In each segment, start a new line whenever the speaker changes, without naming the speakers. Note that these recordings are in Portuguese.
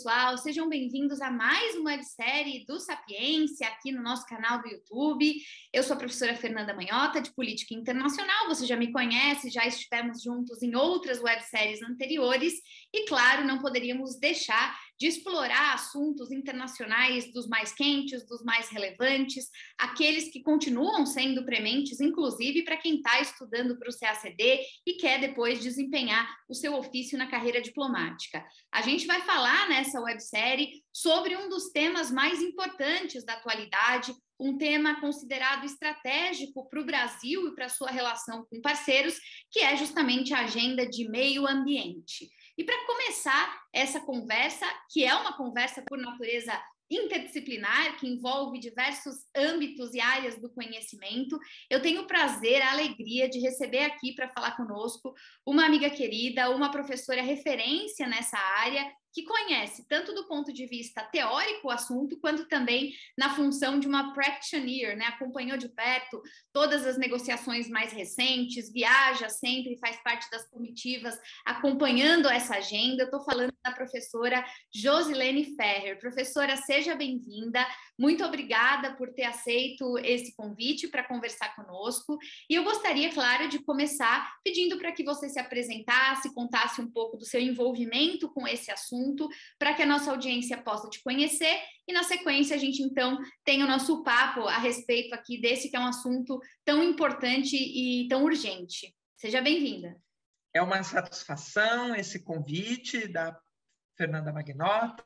pessoal, sejam bem-vindos a mais uma websérie do Sapiência aqui no nosso canal do YouTube. Eu sou a professora Fernanda Manhota, de Política Internacional, você já me conhece, já estivemos juntos em outras webséries anteriores e, claro, não poderíamos deixar de explorar assuntos internacionais dos mais quentes, dos mais relevantes, aqueles que continuam sendo prementes, inclusive para quem está estudando para o CACD e quer depois desempenhar o seu ofício na carreira diplomática. A gente vai falar nessa websérie sobre um dos temas mais importantes da atualidade, um tema considerado estratégico para o Brasil e para a sua relação com parceiros, que é justamente a agenda de meio ambiente. E para começar essa conversa, que é uma conversa por natureza interdisciplinar, que envolve diversos âmbitos e áreas do conhecimento, eu tenho o prazer, a alegria de receber aqui para falar conosco uma amiga querida, uma professora referência nessa área, que conhece tanto do ponto de vista teórico o assunto, quanto também na função de uma practitioner, né? Acompanhou de perto todas as negociações mais recentes, viaja sempre, faz parte das comitivas, acompanhando essa agenda. Eu estou falando da professora Josilene Ferrer. Professora, seja bem-vinda. Muito obrigada por ter aceito esse convite para conversar conosco. E eu gostaria, claro, de começar pedindo para que você se apresentasse, contasse um pouco do seu envolvimento com esse assunto, para que a nossa audiência possa te conhecer e, na sequência, a gente, então, tem o nosso papo a respeito aqui desse que é um assunto tão importante e tão urgente. Seja bem-vinda.
É uma satisfação esse convite da Fernanda Manhota.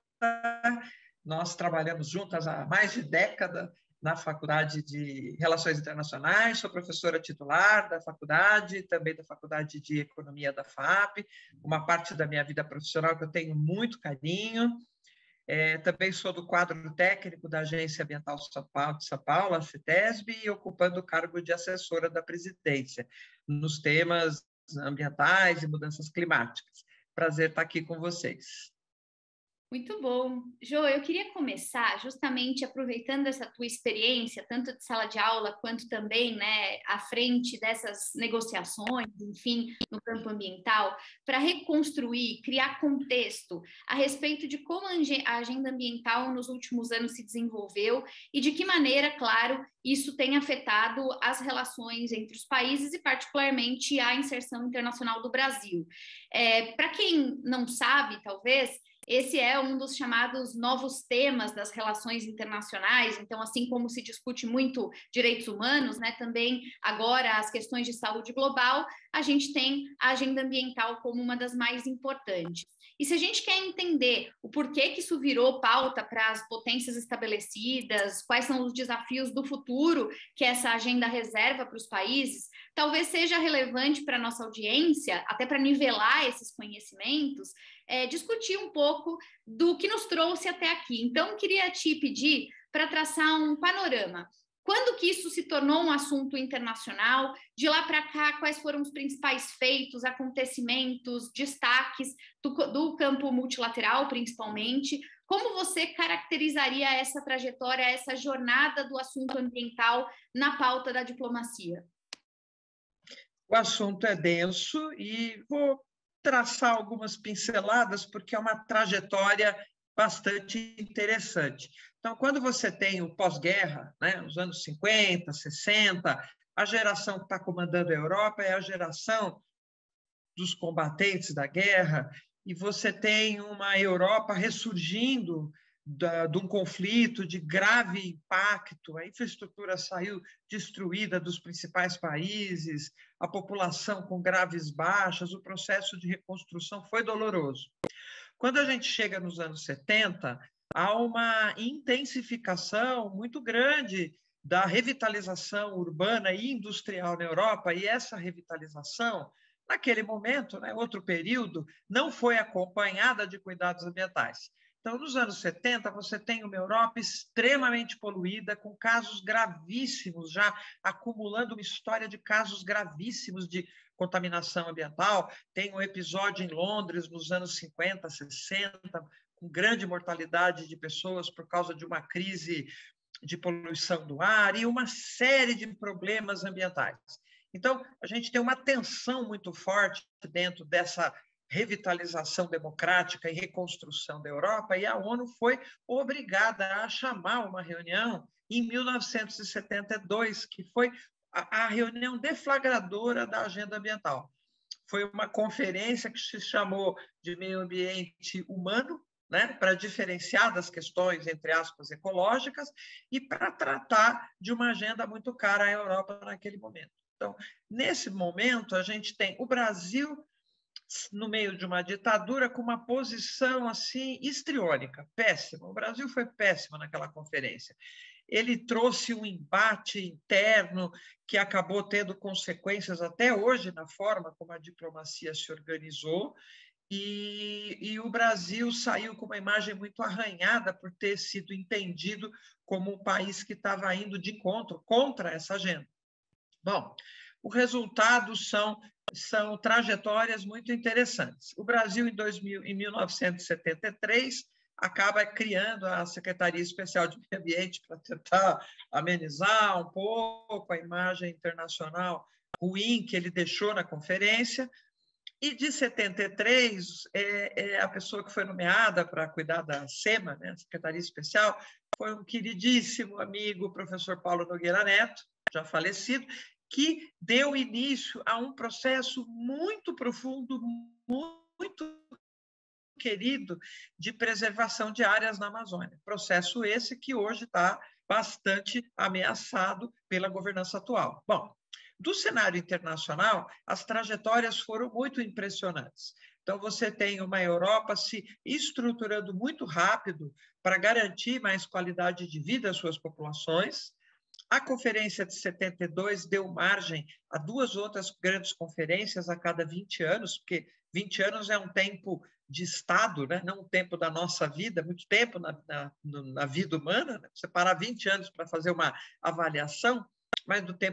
Nós trabalhamos juntas há mais de década na Faculdade de Relações Internacionais, sou professora titular da faculdade, também da Faculdade de Economia da FAP, uma parte da minha vida profissional que eu tenho muito carinho. Também sou do quadro técnico da Agência Ambiental de São Paulo, a CETESB, e ocupando o cargo de assessora da presidência nos temas ambientais e mudanças climáticas. Prazer estar aqui com vocês.
Muito bom. Jo, eu queria começar justamente aproveitando essa tua experiência, tanto de sala de aula quanto também, né, à frente dessas negociações, enfim, no campo ambiental, para reconstruir, criar contexto a respeito de como a agenda ambiental nos últimos anos se desenvolveu e de que maneira, claro, isso tem afetado as relações entre os países e, particularmente, a inserção internacional do Brasil. Para quem não sabe, talvez, esse é um dos chamados novos temas das relações internacionais. Então, assim como se discute muito direitos humanos, né, também agora as questões de saúde global, a gente tem a agenda ambiental como uma das mais importantes. E se a gente quer entender o porquê que isso virou pauta para as potências estabelecidas, quais são os desafios do futuro que essa agenda reserva para os países, talvez seja relevante para a nossa audiência, até para nivelar esses conhecimentos, discutir um pouco do que nos trouxe até aqui. Então, queria te pedir para traçar um panorama. Quando que isso se tornou um assunto internacional? De lá para cá, quais foram os principais feitos, acontecimentos, destaques do campo multilateral, principalmente? Como você caracterizaria essa trajetória, essa jornada do assunto ambiental na pauta da diplomacia?
O assunto é denso e vou traçar algumas pinceladas, porque é uma trajetória bastante interessante. Então, quando você tem o pós-guerra, né, os anos 50, 60, a geração que está comandando a Europa é a geração dos combatentes da guerra, e você tem uma Europa ressurgindo de um conflito de grave impacto, a infraestrutura saiu destruída dos principais países, a população com graves baixas, o processo de reconstrução foi doloroso. Quando a gente chega nos anos 70, há uma intensificação muito grande da revitalização urbana e industrial na Europa, e essa revitalização, naquele momento, né, outro período, não foi acompanhada de cuidados ambientais. Então, nos anos 70, você tem uma Europa extremamente poluída, com casos gravíssimos, já acumulando uma história de casos gravíssimos de contaminação ambiental. Tem um episódio em Londres, nos anos 50, 60, com grande mortalidade de pessoas por causa de uma crise de poluição do ar e uma série de problemas ambientais. Então, a gente tem uma tensão muito forte dentro dessa revitalização democrática e reconstrução da Europa, e a ONU foi obrigada a chamar uma reunião em 1972, que foi a reunião deflagradora da agenda ambiental. Foi uma conferência que se chamou de Meio Ambiente Humano, né, para diferenciar das questões, entre aspas, ecológicas, e para tratar de uma agenda muito cara à Europa naquele momento. Então, nesse momento, a gente tem o Brasil no meio de uma ditadura com uma posição assim histriônica, péssima. O Brasil foi péssimo naquela conferência. Ele trouxe um embate interno que acabou tendo consequências até hoje na forma como a diplomacia se organizou, e o Brasil saiu com uma imagem muito arranhada por ter sido entendido como um país que estava indo de encontro contra essa agenda. Bom, o resultado são trajetórias muito interessantes. O Brasil, em 1973, acaba criando a Secretaria Especial de Meio Ambiente para tentar amenizar um pouco a imagem internacional ruim que ele deixou na conferência. E de 73, a pessoa que foi nomeada para cuidar da SEMA, né, Secretaria Especial, foi um queridíssimo amigo, o professor Paulo Nogueira Neto, já falecido, que deu início a um processo muito profundo, muito querido, de preservação de áreas na Amazônia. Processo esse que hoje está bastante ameaçado pela governança atual. Bom, do cenário internacional, as trajetórias foram muito impressionantes. Então, você tem uma Europa se estruturando muito rápido para garantir mais qualidade de vida às suas populações. A Conferência de 72 deu margem a 2 outras grandes conferências a cada 20 anos, porque 20 anos é um tempo de Estado, né? Não um tempo da nossa vida, muito tempo na vida humana. Né? Você parar 20 anos para fazer uma avaliação, mas do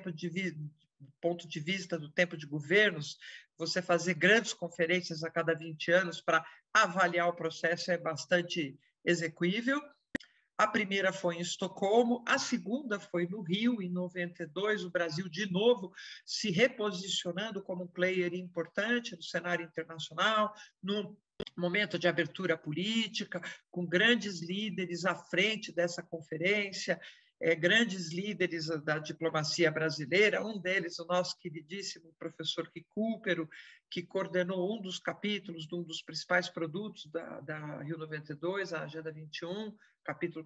ponto de vista do tempo de governos, você fazer grandes conferências a cada 20 anos para avaliar o processo é bastante execuível. A primeira foi em Estocolmo, a segunda foi no Rio, em 92, o Brasil, de novo, se reposicionando como um player importante no cenário internacional, no momento de abertura política, com grandes líderes à frente dessa conferência, grandes líderes da diplomacia brasileira, um deles, o nosso queridíssimo professor Recupero, que coordenou um dos capítulos de um dos principais produtos da Rio 92, a Agenda 21, capítulo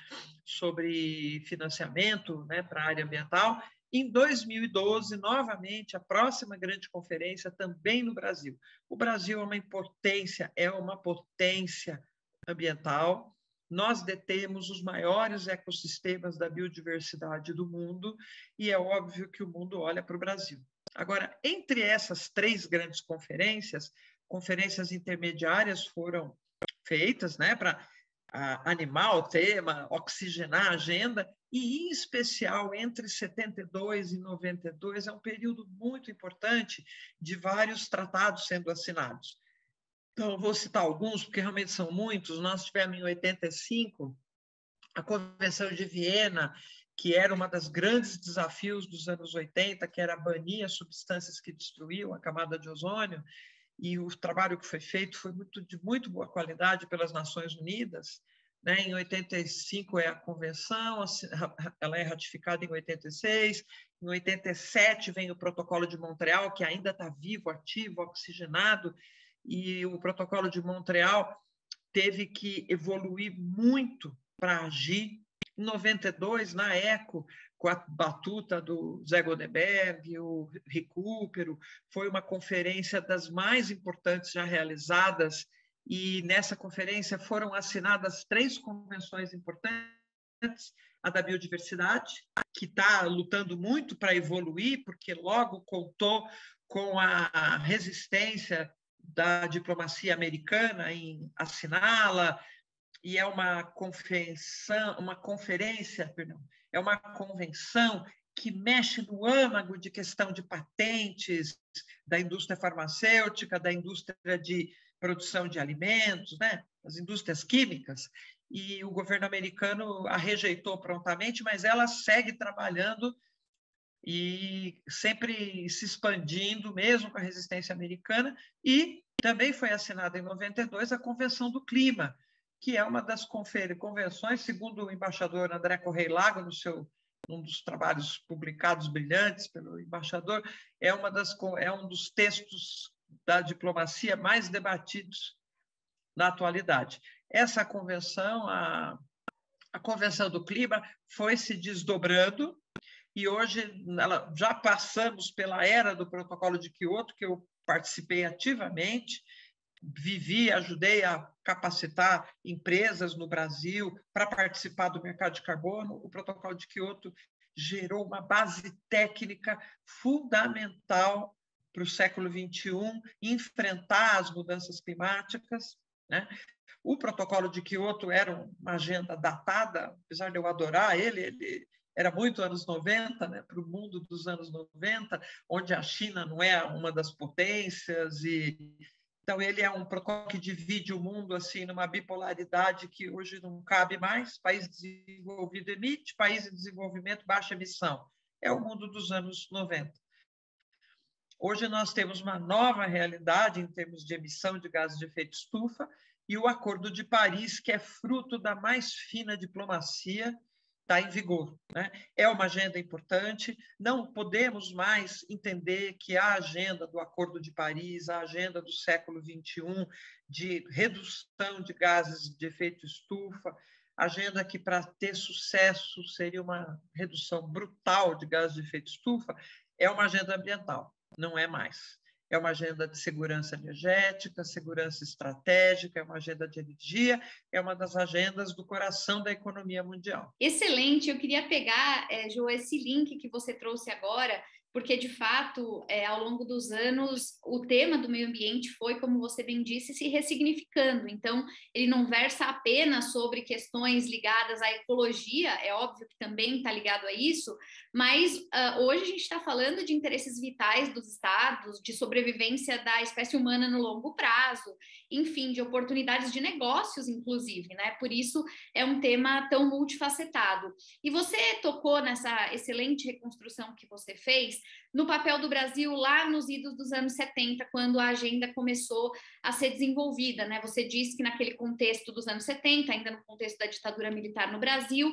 sobre financiamento, né, para a área ambiental. Em 2012, novamente, a próxima grande conferência também no Brasil. O Brasil é uma potência ambiental. Nós detemos os maiores ecossistemas da biodiversidade do mundo e é óbvio que o mundo olha para o Brasil. Agora, entre essas 3 grandes conferências intermediárias foram feitas, né, para animar o tema, oxigenar a agenda, e, em especial, entre 72 e 92, é um período muito importante de vários tratados sendo assinados. Então, vou citar alguns, porque realmente são muitos. Nós tivemos, em 85, a Convenção de Viena, que era uma das grandes desafios dos anos 80, que era banir as substâncias que destruíam a camada de ozônio, e o trabalho que foi feito foi de muito boa qualidade pelas Nações Unidas. Né? Em 85 é a convenção, ela é ratificada em 86, em 87 vem o Protocolo de Montreal, que ainda está vivo, ativo, oxigenado, e o Protocolo de Montreal teve que evoluir muito para agir. Em 92, na ECO, com a batuta do Zé Goldberg, o Recupero, foi uma conferência das mais importantes já realizadas, e nessa conferência foram assinadas 3 convenções importantes, a da biodiversidade, que está lutando muito para evoluir, porque logo contou com a resistência da diplomacia americana em assiná-la, e é uma convenção que mexe no âmago de questão de patentes da indústria farmacêutica, da indústria de produção de alimentos, né? As indústrias químicas, e o governo americano a rejeitou prontamente, mas ela segue trabalhando e sempre se expandindo, mesmo com a resistência americana, e Também foi assinada em 92 a Convenção do Clima, que é uma das convenções, segundo o embaixador André Correia Lago, um dos trabalhos publicados brilhantes pelo embaixador, é um dos textos da diplomacia mais debatidos na atualidade. Essa convenção, a Convenção do Clima, foi se desdobrando e hoje já passamos pela era do Protocolo de Quioto, que eu participei ativamente, ajudei a capacitar empresas no Brasil para participar do mercado de carbono. O Protocolo de Quioto gerou uma base técnica fundamental para o século XXI enfrentar as mudanças climáticas, né? O Protocolo de Quioto era uma agenda datada, apesar de eu adorar ele era muito anos 90, né, para o mundo dos anos 90, onde a China não é uma das potências, então ele é um protocolo que divide o mundo assim numa bipolaridade que hoje não cabe mais. País desenvolvido emite, país em desenvolvimento baixa emissão. É o mundo dos anos 90. Hoje nós temos uma nova realidade em termos de emissão de gases de efeito estufa, e o Acordo de Paris, que é fruto da mais fina diplomacia, está em vigor, né? É uma agenda importante, não podemos mais entender que a agenda do Acordo de Paris, a agenda do século XXI de redução de gases de efeito estufa, agenda que, para ter sucesso, seria uma redução brutal de gases de efeito estufa, é uma agenda ambiental, não é mais. É uma agenda de segurança energética, segurança estratégica, é uma agenda de energia, é uma das agendas do coração da economia mundial.
Excelente, eu queria pegar, Jo, esse link que você trouxe agora, porque, de fato, ao longo dos anos, o tema do meio ambiente foi, como você bem disse, se ressignificando. Então, ele não versa apenas sobre questões ligadas à ecologia, é óbvio que também está ligado a isso, mas hoje a gente está falando de interesses vitais dos estados, de sobrevivência da espécie humana no longo prazo, enfim, de oportunidades de negócios, inclusive, né? Por isso é um tema tão multifacetado. E você tocou nessa excelente reconstrução que você fez no papel do Brasil lá nos idos dos anos 70, quando a agenda começou a ser desenvolvida, né? Você disse que naquele contexto dos anos 70, ainda no contexto da ditadura militar no Brasil,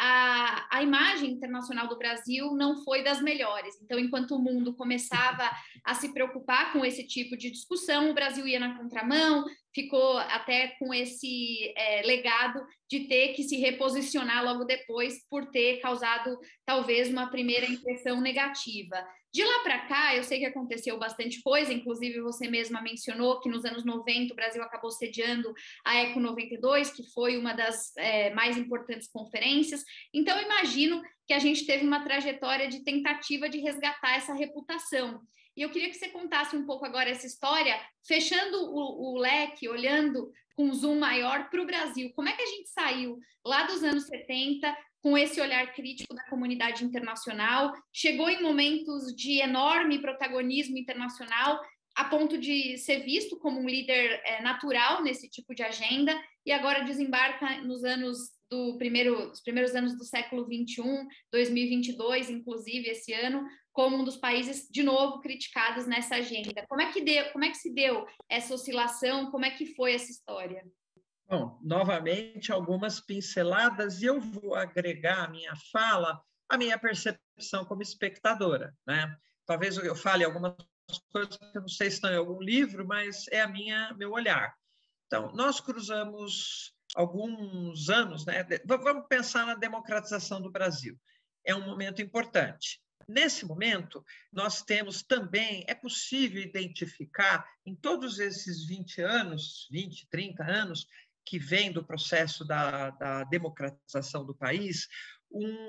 a imagem internacional do Brasil não foi das melhores. Então, enquanto o mundo começava a se preocupar com esse tipo de discussão, o Brasil ia na contramão, ficou até com esse legado de ter que se reposicionar logo depois por ter causado talvez uma primeira impressão negativa. De lá para cá, eu sei que aconteceu bastante coisa, inclusive você mesma mencionou que nos anos 90 o Brasil acabou sediando a Eco 92, que foi uma das mais importantes conferências. Então, eu imagino que a gente teve uma trajetória de tentativa de resgatar essa reputação. E eu queria que você contasse um pouco agora essa história, fechando o leque, olhando com um zoom maior para o Brasil. Como é que a gente saiu lá dos anos 70 com esse olhar crítico da comunidade internacional, chegou em momentos de enorme protagonismo internacional, a ponto de ser visto como um líder natural nesse tipo de agenda, e agora desembarca nos anos os primeiros anos do século XXI, 2022, inclusive esse ano, como um dos países, de novo, criticados nessa agenda. Como é que se deu essa oscilação? Como é que foi essa história?
Bom, novamente, algumas pinceladas, e eu vou agregar à minha fala a minha percepção como espectadora, né? Talvez eu fale algumas coisas que eu não sei se estão em algum livro, mas é meu olhar. Então, nós cruzamos alguns anos, né? Vamos pensar na democratização do Brasil. É um momento importante. Nesse momento, nós temos também, é possível identificar em todos esses 20 anos, 20, 30 anos, que vem do processo da democratização do país, um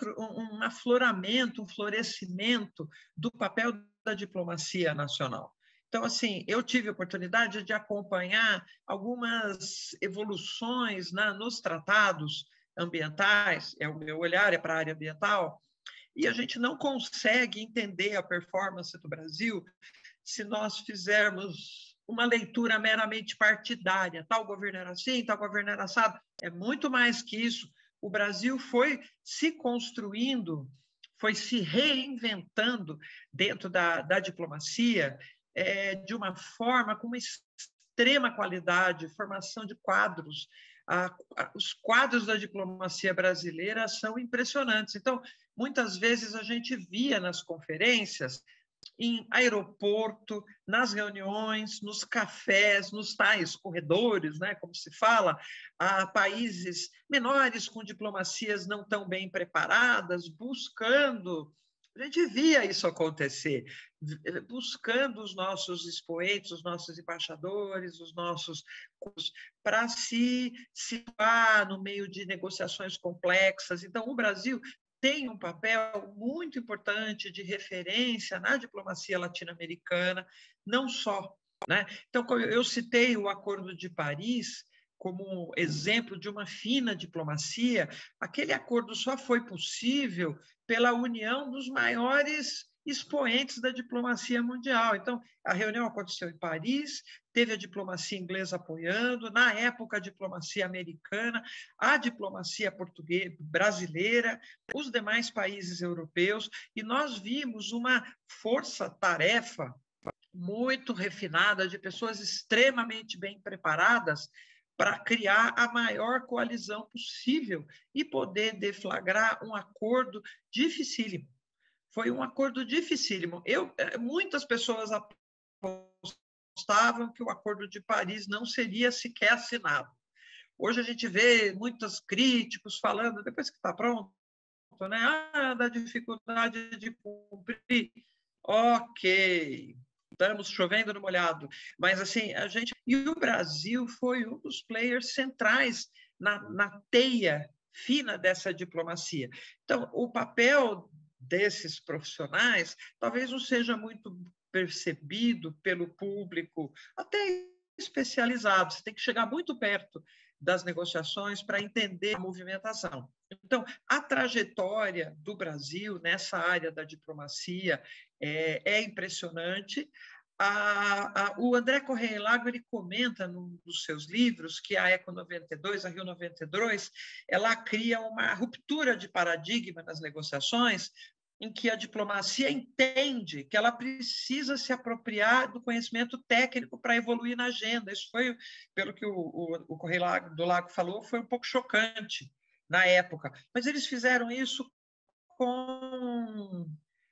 afloramento, um florescimento do papel da diplomacia nacional. Então, assim, eu tive a oportunidade de acompanhar algumas evoluções nos tratados ambientais, o meu olhar é para a área ambiental, e a gente não consegue entender a performance do Brasil se nós fizermos uma leitura meramente partidária. Tal governo era assim, tal governo era assado. É muito mais que isso. O Brasil foi se construindo, foi se reinventando dentro da diplomacia, de uma forma com uma extrema qualidade, formação de quadros. Os quadros da diplomacia brasileira são impressionantes. Então, muitas vezes a gente via nas conferências, em aeroporto, nas reuniões, nos cafés, nos tais corredores, né, como se fala, a países menores com diplomacias não tão bem preparadas, buscando. A gente via isso acontecer, buscando os nossos expoentes, os nossos embaixadores, os nossos para se situar no meio de negociações complexas. Então, o Brasil tem um papel muito importante de referência na diplomacia latino-americana, não só, né? Então, eu citei o Acordo de Paris como exemplo de uma fina diplomacia. Aquele acordo só foi possível pela união dos maiores expoentes da diplomacia mundial. Então, a reunião aconteceu em Paris, teve a diplomacia inglesa apoiando, na época a diplomacia americana, a diplomacia portuguesa, brasileira, os demais países europeus, e nós vimos uma força-tarefa muito refinada de pessoas extremamente bem preparadas para criar a maior coalizão possível e poder deflagrar um acordo dificílimo. Foi um acordo dificílimo. Muitas pessoas apostavam que o Acordo de Paris não seria sequer assinado. Hoje a gente vê muitos críticos falando, depois que está pronto, né? Da dificuldade de cumprir. Ok, estamos chovendo no molhado. Mas, assim, E o Brasil foi um dos players centrais na teia fina dessa diplomacia. Então, o papel desses profissionais talvez não seja muito percebido pelo público, até especializado. Você tem que chegar muito perto das negociações para entender a movimentação. Então, a trajetória do Brasil nessa área da diplomacia é impressionante. O André Correia Lago ele comenta num dos seus livros que a ECO 92, a Rio 92, ela cria uma ruptura de paradigma nas negociações, em que a diplomacia entende que ela precisa se apropriar do conhecimento técnico para evoluir na agenda. Isso foi, pelo que o Correia do Lago falou, foi um pouco chocante na época. Mas eles fizeram isso com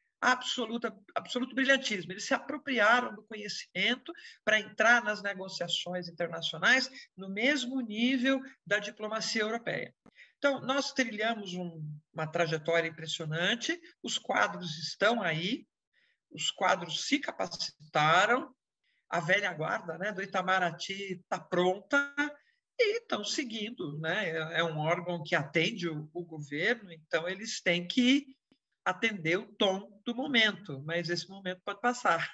absoluto brilhantismo. Eles se apropriaram do conhecimento para entrar nas negociações internacionais no mesmo nível da diplomacia europeia. Então, nós trilhamos uma trajetória impressionante, os quadros estão aí, os quadros se capacitaram, a velha guarda, né, do Itamaraty está pronta e estão seguindo, né? É um órgão que atende o governo, então eles têm que atender o tom do momento, mas esse momento pode passar.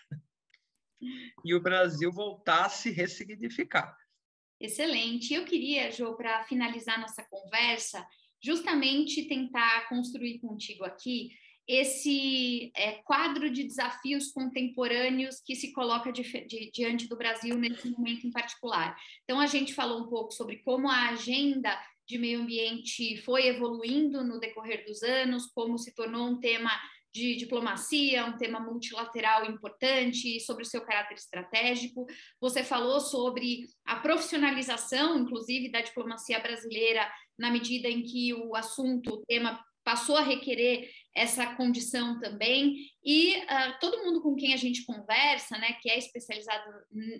E o Brasil voltar a se ressignificar.
Excelente. Eu queria, Jo, para finalizar nossa conversa, justamente tentar construir contigo aqui esse quadro de desafios contemporâneos que se coloca diante do Brasil nesse momento em particular. Então, a gente falou um pouco sobre como a agenda de meio ambiente foi evoluindo no decorrer dos anos, como se tornou um tema de diplomacia, um tema multilateral importante, sobre o seu caráter estratégico. Você falou sobre a profissionalização, inclusive, da diplomacia brasileira, na medida em que o assunto, o tema, passou a requerer essa condição também. E todo mundo com quem a gente conversa, né, que é especializado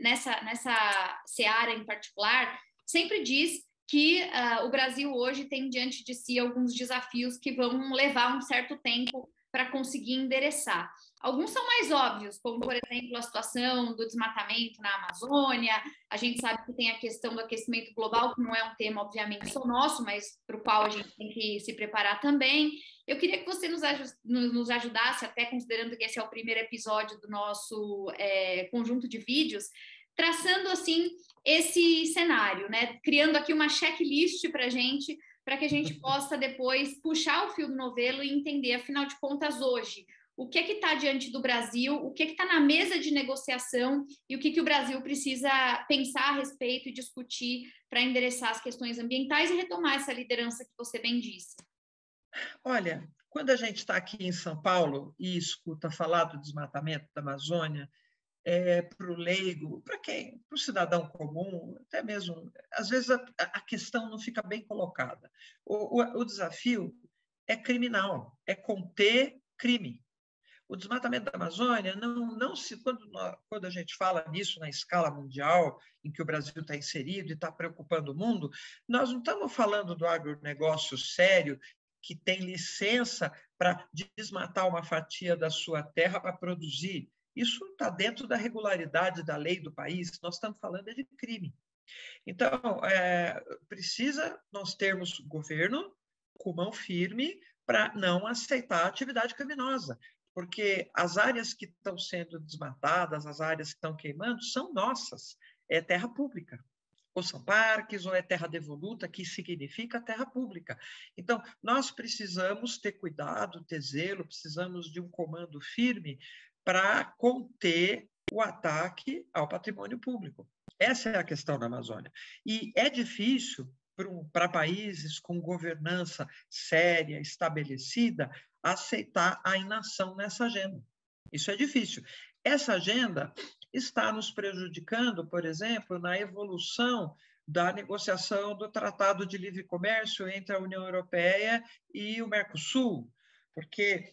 nessa seara em particular, sempre diz que o Brasil hoje tem diante de si alguns desafios que vão levar um certo tempo para conseguir endereçar. Alguns são mais óbvios, como, por exemplo, a situação do desmatamento na Amazônia. A gente sabe que tem a questão do aquecimento global, que não é um tema, obviamente, só nosso, mas para o qual a gente tem que se preparar também. Eu queria que você nos ajudasse, até considerando que esse é o primeiro episódio do nosso conjunto de vídeos, traçando, assim, esse cenário, né? Criando aqui uma checklist para a gente, para que a gente possa depois puxar o fio do novelo e entender, afinal de contas, hoje, o que está diante do Brasil, o que está na mesa de negociação e o que o Brasil precisa pensar a respeito e discutir para endereçar as questões ambientais e retomar essa liderança que você bem disse.
Olha, quando a gente está aqui em São Paulo e escuta falar do desmatamento da Amazônia, para o leigo, para quem? Para o cidadão comum, até mesmo, às vezes a questão não fica bem colocada. O desafio é criminal, é conter crime. O desmatamento da Amazônia, quando a gente fala nisso na escala mundial, em que o Brasil está inserido e está preocupando o mundo, nós não estamos falando do agronegócio sério, que tem licença para desmatar uma fatia da sua terra para produzir. Isso está dentro da regularidade da lei do país, nós estamos falando de crime. Então, precisa nós termos governo com mão firme para não aceitar a atividade criminosa, porque as áreas que estão sendo desmatadas, as áreas que estão queimando, são nossas, é terra pública. Ou são parques, ou é terra devoluta, que significa terra pública. Então, nós precisamos ter cuidado, ter zelo, precisamos de um comando firme para conter o ataque ao patrimônio público. Essa é a questão da Amazônia. E é difícil para países com governança séria, estabelecida, aceitar a inação nessa agenda. Isso é difícil. Essa agenda está nos prejudicando, por exemplo, na evolução da negociação do Tratado de Livre Comércio entre a União Europeia e o Mercosul, porque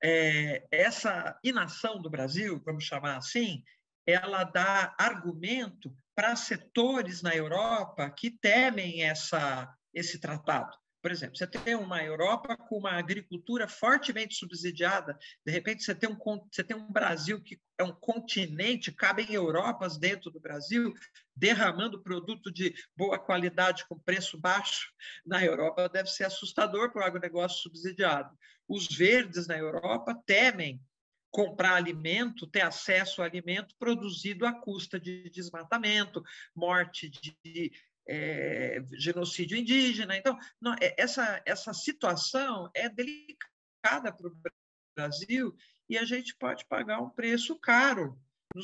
essa inação do Brasil, vamos chamar assim, ela dá argumento para setores na Europa que temem esse tratado. Por exemplo, você tem uma Europa com uma agricultura fortemente subsidiada, de repente você tem um Brasil que é um continente, cabem Europas dentro do Brasil, derramando produto de boa qualidade com preço baixo. Na Europa deve ser assustador para o agronegócio subsidiado. Os verdes na Europa temem comprar alimento, ter acesso a alimento produzido à custa de desmatamento, morte de genocídio indígena. Então, essa situação é delicada para o Brasil e a gente pode pagar um preço caro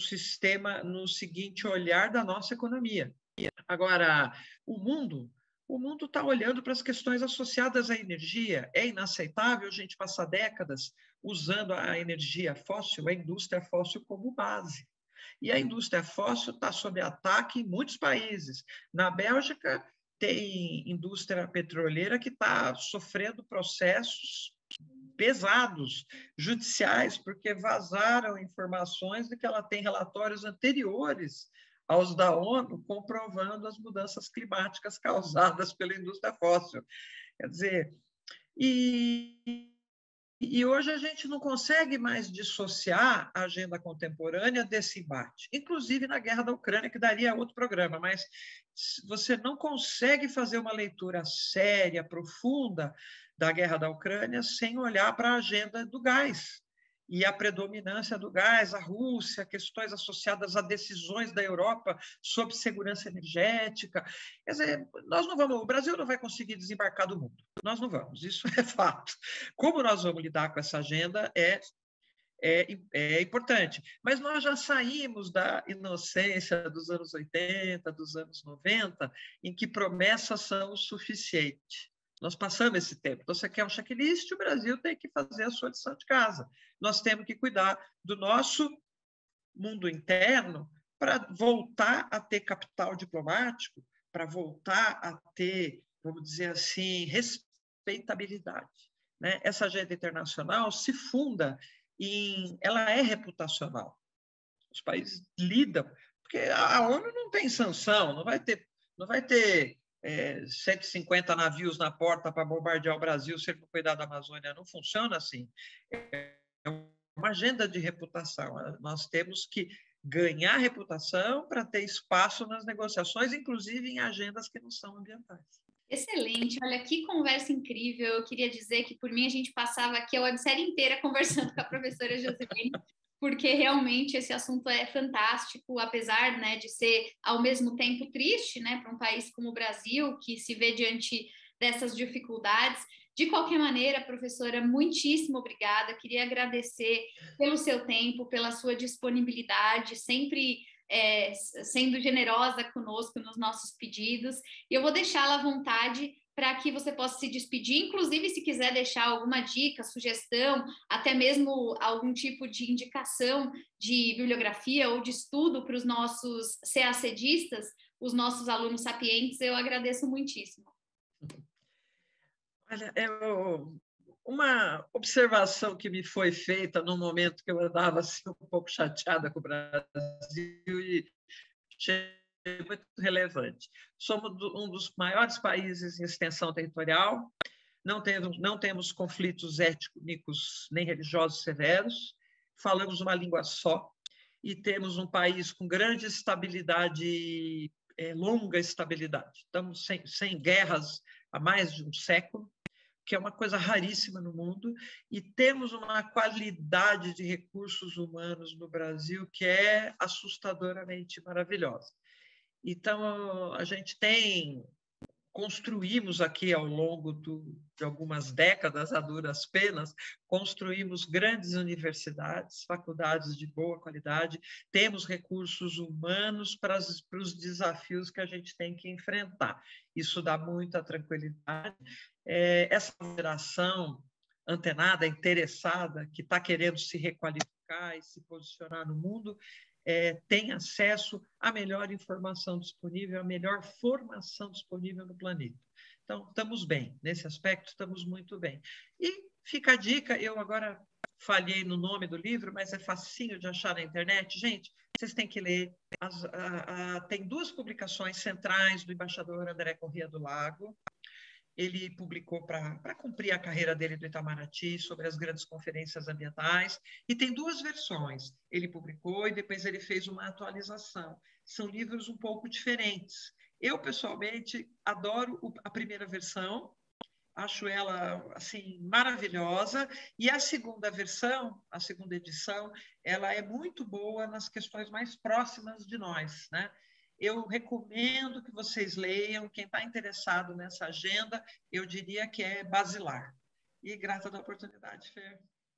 no seguinte olhar da nossa economia. Agora, o mundo está olhando para as questões associadas à energia. É inaceitável a gente passar décadas usando a energia fóssil, a indústria fóssil como base. E a indústria fóssil está sob ataque em muitos países. Na Bélgica, tem indústria petroleira que está sofrendo processos pesados, judiciais, porque vazaram informações de que ela tem relatórios anteriores aos da ONU comprovando as mudanças climáticas causadas pela indústria fóssil. Quer dizer, e hoje a gente não consegue mais dissociar a agenda contemporânea desse embate, inclusive na guerra da Ucrânia, que daria outro programa, mas você não consegue fazer uma leitura séria, profunda da guerra da Ucrânia sem olhar para a agenda do gás e a predominância do gás, a Rússia, questões associadas a decisões da Europa sobre segurança energética. Quer dizer, o Brasil não vai conseguir desembarcar do mundo. Nós não vamos, isso é fato. Como nós vamos lidar com essa agenda é importante. Mas nós já saímos da inocência dos anos 80, dos anos 90, em que promessas são o suficiente. Nós passamos esse tempo. Então, você quer um checklist, o Brasil tem que fazer a sua lição de casa. Nós temos que cuidar do nosso mundo interno para voltar a ter capital diplomático, para voltar a ter, vamos dizer assim, respeitabilidade. Né? Essa agenda internacional se funda ela é reputacional. Os países lidam, porque a ONU não tem sanção, não vai ter 150 navios na porta para bombardear o Brasil se ele não cuidar da Amazônia. Não funciona assim. É uma agenda de reputação. Nós temos que ganhar reputação para ter espaço nas negociações, inclusive em agendas que não são ambientais.
Excelente, olha que conversa incrível. Eu queria dizer que por mim a gente passava aqui a websérie inteira conversando com a professora Josilene, porque realmente esse assunto é fantástico, apesar, né, de ser ao mesmo tempo triste, né, para um país como o Brasil, que se vê diante dessas dificuldades. De qualquer maneira, professora, muitíssimo obrigada. Queria agradecer pelo seu tempo, pela sua disponibilidade, sempre sendo generosa conosco nos nossos pedidos. E eu vou deixá-la à vontade para que você possa se despedir, inclusive se quiser deixar alguma dica, sugestão, até mesmo algum tipo de indicação de bibliografia ou de estudo para os nossos CACDistas, os nossos alunos sapientes, eu agradeço muitíssimo.
Olha, uma observação que me foi feita no momento que eu andava assim, um pouco chateada com o Brasil e achei muito relevante. Somos um dos maiores países em extensão territorial, não temos conflitos étnicos nem religiosos severos, falamos uma língua só e temos um país com grande estabilidade, longa estabilidade. Estamos sem guerras há mais de um século, que é uma coisa raríssima no mundo, e temos uma qualidade de recursos humanos no Brasil que é assustadoramente maravilhosa. Então, a gente construímos aqui ao longo de algumas décadas, a duras penas, construímos grandes universidades, faculdades de boa qualidade, temos recursos humanos para os desafios que a gente tem que enfrentar. Isso dá muita tranquilidade. Essa geração antenada, interessada, que está querendo se requalificar e se posicionar no mundo, tem acesso à melhor informação disponível, à melhor formação disponível no planeta. Então, estamos bem. Nesse aspecto, estamos muito bem. E fica a dica, eu agora falhei no nome do livro, mas é facinho de achar na internet. Gente, vocês têm que ler. Tem 2 publicações centrais do embaixador André Corrêa do Lago. Ele publicou para cumprir a carreira dele do Itamaraty sobre as grandes conferências ambientais, e tem 2 versões. Ele publicou e depois ele fez uma atualização. São livros um pouco diferentes. Eu, pessoalmente, adoro a primeira versão, acho ela assim maravilhosa, e a segunda versão, a segunda edição, ela é muito boa nas questões mais próximas de nós, né? Eu recomendo que vocês leiam. Quem está interessado nessa agenda, eu diria que é basilar. E grata da oportunidade, Fer.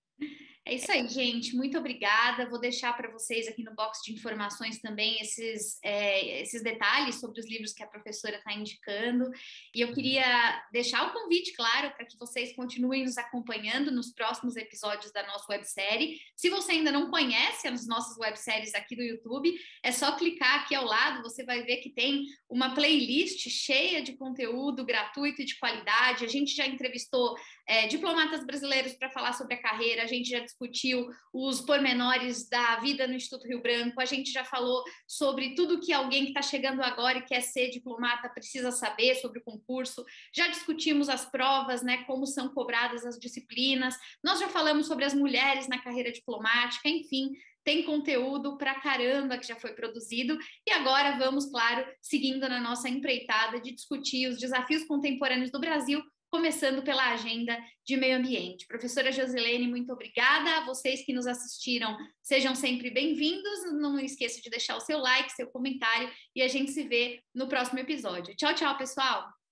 É isso aí, gente. Muito obrigada. Vou deixar para vocês aqui no box de informações também esses detalhes sobre os livros que a professora está indicando. E eu queria deixar o convite, claro, para que vocês continuem nos acompanhando nos próximos episódios da nossa websérie. Se você ainda não conhece as nossas webséries aqui do YouTube, é só clicar aqui ao lado, você vai ver que tem uma playlist cheia de conteúdo gratuito e de qualidade. A gente já entrevistou diplomatas brasileiros para falar sobre a carreira, a gente já discutiu os pormenores da vida no Instituto Rio Branco, a gente já falou sobre tudo que alguém que está chegando agora e quer ser diplomata precisa saber sobre o concurso, já discutimos as provas, né, como são cobradas as disciplinas, nós já falamos sobre as mulheres na carreira diplomática, enfim, tem conteúdo pra caramba que já foi produzido, e agora vamos, claro, seguindo na nossa empreitada de discutir os desafios contemporâneos do Brasil, começando pela agenda de meio ambiente. Professora Josilene, muito obrigada. A vocês que nos assistiram, sejam sempre bem-vindos. Não esqueça de deixar o seu like, seu comentário, e a gente se vê no próximo episódio. Tchau, tchau, pessoal!